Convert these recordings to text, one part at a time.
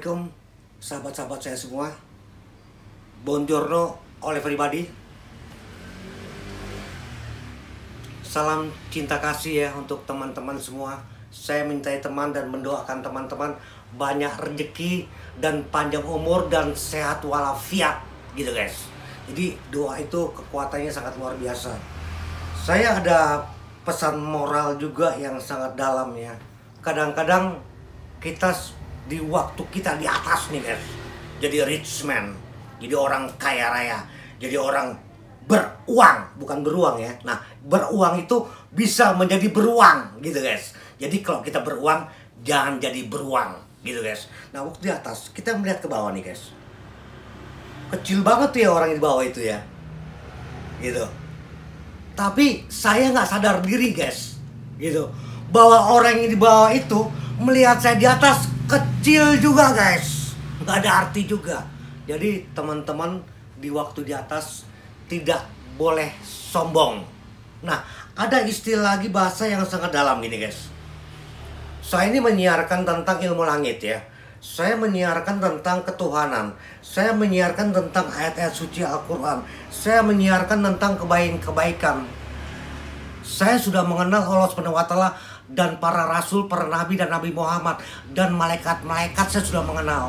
Assalamualaikum sahabat-sahabat saya semua. Buongiorno all everybody. Salam cinta kasih ya untuk teman-teman semua. Saya minta teman dan mendoakan teman-teman banyak rezeki dan panjang umur dan sehat walafiat gitu guys. Jadi doa itu kekuatannya sangat luar biasa. Saya ada pesan moral juga yang sangat dalam ya. Kadang-kadang kita di waktu kita di atas nih guys, jadi rich man, jadi orang kaya raya, jadi orang beruang, bukan beruang ya. Nah, beruang itu bisa menjadi beruang gitu guys. Jadi kalau kita beruang, jangan jadi beruang gitu guys. Nah, waktu di atas, kita melihat ke bawah nih guys. Kecil banget tuh ya orang di bawah itu ya, gitu. Tapi saya nggak sadar diri guys, gitu, bahwa orang yang di bawah itu melihat saya di atas kecil juga guys, nggak ada arti juga. Jadi teman-teman di waktu di atas tidak boleh sombong. Nah, ada istilah lagi bahasa yang sangat dalam ini guys. Saya ini menyiarkan tentang ilmu langit ya. Saya menyiarkan tentang ketuhanan. Saya menyiarkan tentang ayat-ayat suci Al-Quran. Saya menyiarkan tentang kebaikan. Saya sudah mengenal Allah SWT dan para rasul, para nabi dan Nabi Muhammad dan malaikat-malaikat saya sudah mengenal.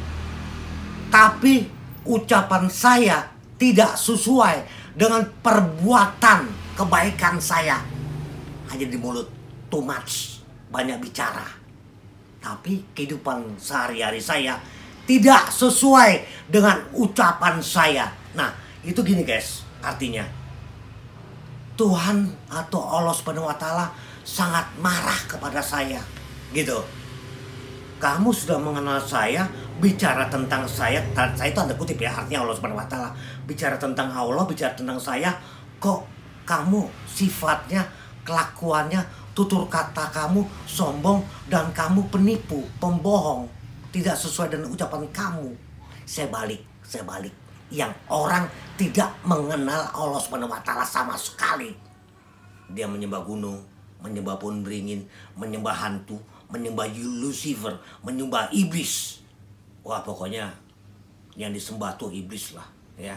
Tapi ucapan saya tidak sesuai dengan perbuatan kebaikan saya. Hanya di mulut, too much, banyak bicara. Tapi kehidupan sehari-hari saya tidak sesuai dengan ucapan saya. Nah, itu gini guys, artinya Tuhan atau Allah SWT sangat marah kepada saya, gitu. Kamu sudah mengenal saya, bicara tentang saya itu tanda kutip ya, artinya Allah SWT bicara tentang Allah, bicara tentang saya, kok kamu sifatnya, kelakuannya, tutur kata kamu sombong dan kamu penipu, pembohong, tidak sesuai dengan ucapan kamu. Saya balik. Yang orang tidak mengenal Allah SWT sama sekali. Dia menyembah gunung, menyembah pohon beringin, menyembah hantu, menyembah Lucifer, menyembah iblis. Wah, pokoknya yang disembah tuh iblis lah ya.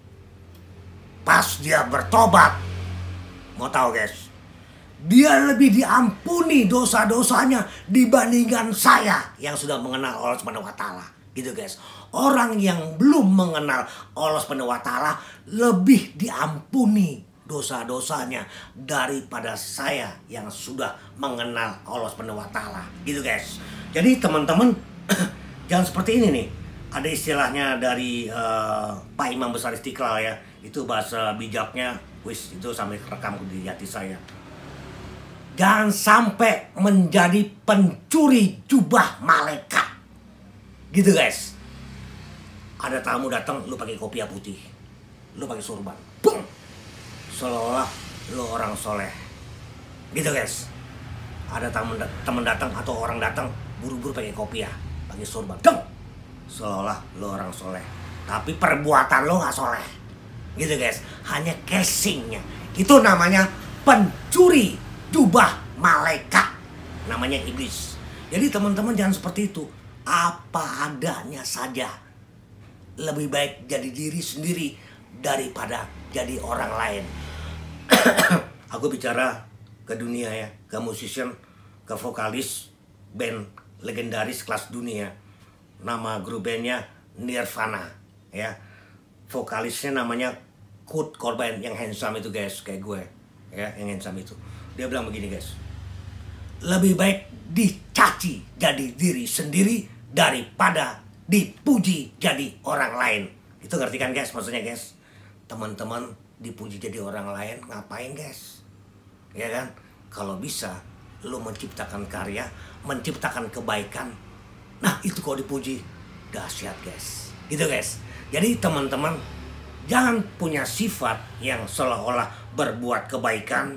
Pas dia bertobat, mau tahu guys, dia lebih diampuni dosa-dosanya dibandingkan saya yang sudah mengenal Allah SWT. Gitu guys. Orang yang belum mengenal Allah SWT lebih diampuni dosa-dosanya daripada saya yang sudah mengenal Allah SWT. Gitu guys. Jadi teman-teman jangan seperti ini nih. Ada istilahnya dari Pak Imam Besar Istiqlal ya. Itu bahasa bijaknya, wis, itu sampai rekam di hati saya. Jangan sampai menjadi pencuri jubah malaikat. Gitu guys. Ada tamu datang, lu pakai kopiah putih, lu pakai sorban, boom, seolah-olah lu orang soleh. Gitu guys. Ada teman datang atau orang datang, buru-buru pakai kopiah, pakai sorban, dong, seolah-olah lu orang soleh. Tapi perbuatan lu nggak soleh. Gitu guys. Hanya casingnya. Itu namanya pencuri jubah malaikat, namanya iblis. Jadi teman-teman jangan seperti itu. Apa adanya saja. Lebih baik jadi diri sendiri daripada jadi orang lain. Aku bicara ke dunia ya, ke musician, ke vokalis band legendaris kelas dunia. Nama grup bandnya Nirvana ya. Vokalisnya namanya Kurt Cobain, yang handsome itu guys, kayak gue ya, yang handsome itu. Dia bilang begini guys, lebih baik dicaci jadi diri sendiri daripada dipuji jadi orang lain. Itu ngerti kan guys maksudnya guys? Teman-teman dipuji jadi orang lain ngapain guys? Ya kan? Kalau bisa lu menciptakan karya, menciptakan kebaikan, nah itu kalau dipuji dahsyat guys. Gitu guys. Jadi teman-teman jangan punya sifat yang seolah-olah berbuat kebaikan,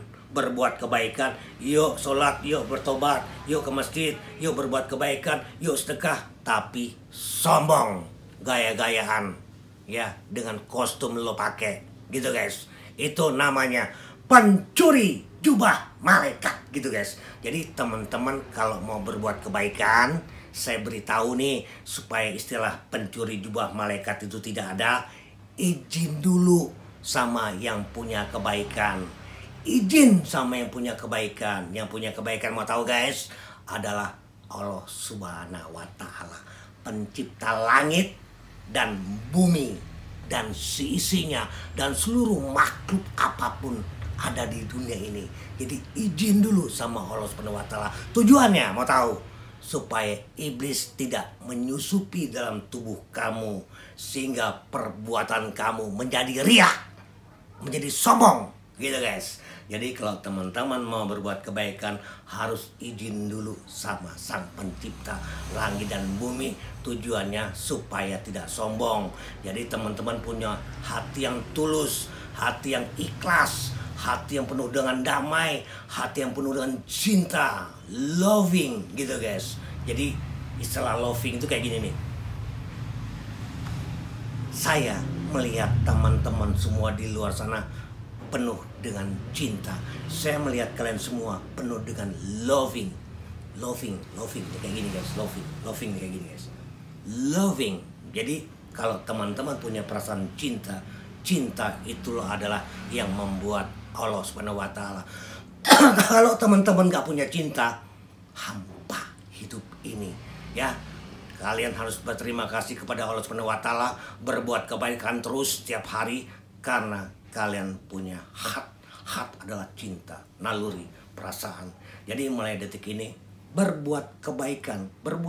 yuk sholat, yuk bertobat, yuk ke masjid, yuk berbuat kebaikan, yuk sedekah, tapi sombong, gaya-gayaan, ya, dengan kostum lo pakai, gitu guys. Itu namanya pencuri jubah malaikat, gitu guys. Jadi teman-teman kalau mau berbuat kebaikan, saya beritahu nih supaya istilah pencuri jubah malaikat itu tidak ada. Izin dulu sama yang punya kebaikan. Izin sama yang punya kebaikan. Yang punya kebaikan mau tahu guys, adalah Allah Subhanahu wa Ta'ala, pencipta langit dan bumi dan seisinya dan seluruh makhluk apapun ada di dunia ini. Jadi izin dulu sama Allah Subhanahu wa Ta'ala. Tujuannya mau tahu? Supaya iblis tidak menyusupi dalam tubuh kamu sehingga perbuatan kamu menjadi riak, menjadi sombong gitu guys. Jadi kalau teman-teman mau berbuat kebaikan harus izin dulu sama Sang Pencipta langit dan bumi. Tujuannya supaya tidak sombong. Jadi teman-teman punya hati yang tulus, hati yang ikhlas, hati yang penuh dengan damai, hati yang penuh dengan cinta, loving gitu guys. Jadi istilah loving itu kayak gini nih. Saya melihat teman-teman semua di luar sana penuh dengan cinta. Saya melihat kalian semua penuh dengan loving. Loving kayak gini guys. Loving kayak gini guys. Loving. Jadi kalau teman-teman punya perasaan cinta, cinta itulah adalah yang membuat Allah Subhanahu wa Ta'ala. Kalau teman-teman gak punya cinta, hampa hidup ini ya. Kalian harus berterima kasih kepada Allah Subhanahu wa Ta'ala, berbuat kebaikan terus setiap hari karena kalian punya hat adalah cinta, naluri, perasaan. Jadi mulai detik ini berbuat kebaikan.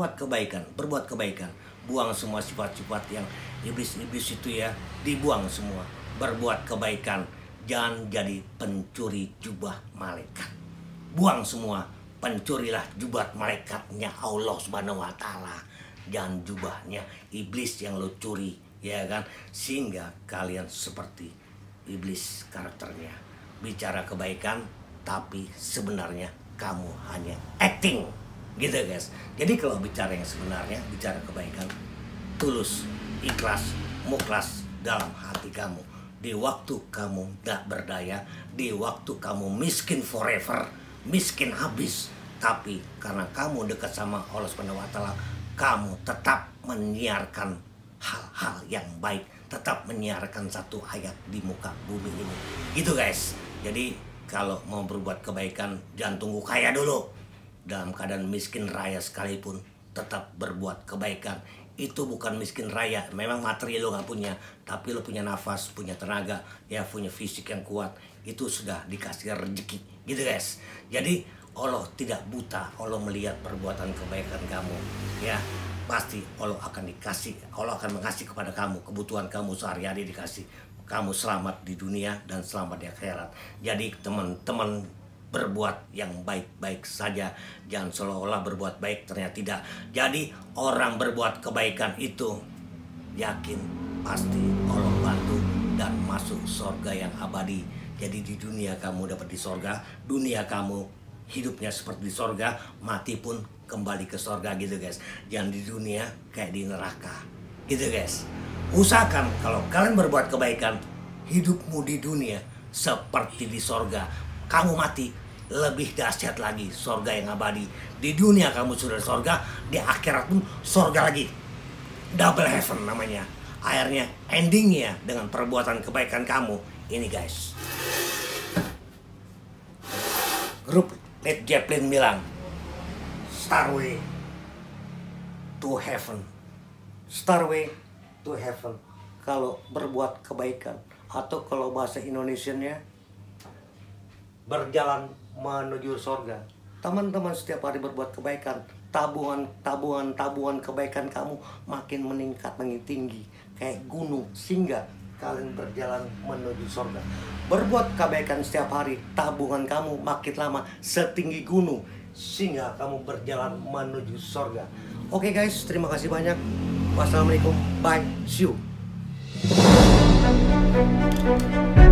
Buang semua sifat-sifat yang iblis-iblis itu ya, dibuang semua. Berbuat kebaikan. Jangan jadi pencuri jubah malaikat. Buang semua, pencurilah jubah malaikatnya Allah Subhanahu wa Ta'ala. Jangan jubahnya iblis yang lo curi, ya kan? Sehingga kalian seperti iblis karakternya. Bicara kebaikan, tapi sebenarnya kamu hanya acting. Gitu guys. Jadi kalau bicara yang sebenarnya, bicara kebaikan, tulus, ikhlas, mukhlas dalam hati kamu. Di waktu kamu gak berdaya, di waktu kamu miskin forever, miskin habis, tapi karena kamu dekat sama Allah Subhanahu wa Ta'ala, kamu tetap menyiarkan hal-hal yang baik, tetap menyiarkan satu ayat di muka bumi ini. Gitu guys. Jadi kalau mau berbuat kebaikan jangan tunggu kaya dulu. Dalam keadaan miskin raya sekalipun tetap berbuat kebaikan. Itu bukan miskin raya, memang materi lo gak punya, tapi lo punya nafas, punya tenaga, ya punya fisik yang kuat. Itu sudah dikasih rezeki, gitu guys. Jadi Allah tidak buta, Allah melihat perbuatan kebaikan kamu, ya pasti Allah akan dikasih, Allah akan mengasih kepada kamu kebutuhan kamu sehari-hari dikasih. Kamu selamat di dunia dan selamat di akhirat. Jadi teman-teman berbuat yang baik-baik saja. Jangan seolah-olah berbuat baik ternyata tidak. Jadi orang berbuat kebaikan itu yakin pasti Allah bantu dan masuk surga yang abadi. Jadi di dunia kamu dapat di surga, dunia kamu hidupnya seperti di surga, mati pun kembali ke surga gitu guys. Jangan di dunia kayak di neraka gitu guys. Usahakan kalau kalian berbuat kebaikan, hidupmu di dunia seperti di surga. Kamu mati lebih dahsyat lagi, surga yang abadi. Di dunia kamu sudah surga, di akhirat pun surga lagi. Double heaven namanya. Akhirnya endingnya dengan perbuatan kebaikan kamu. Ini guys, grup Led Zeppelin bilang, Starway to Heaven. Starway to Heaven. Kalau berbuat kebaikan, atau kalau bahasa Indonesianya, berjalan menuju surga. Teman-teman setiap hari berbuat kebaikan, tabungan kebaikan kamu makin meningkat, makin tinggi kayak gunung, sehingga kalian berjalan menuju surga. Berbuat kebaikan setiap hari, tabungan kamu makin lama setinggi gunung, sehingga kamu berjalan menuju surga. Oke guys, terima kasih banyak. Wassalamualaikum, bye, see you.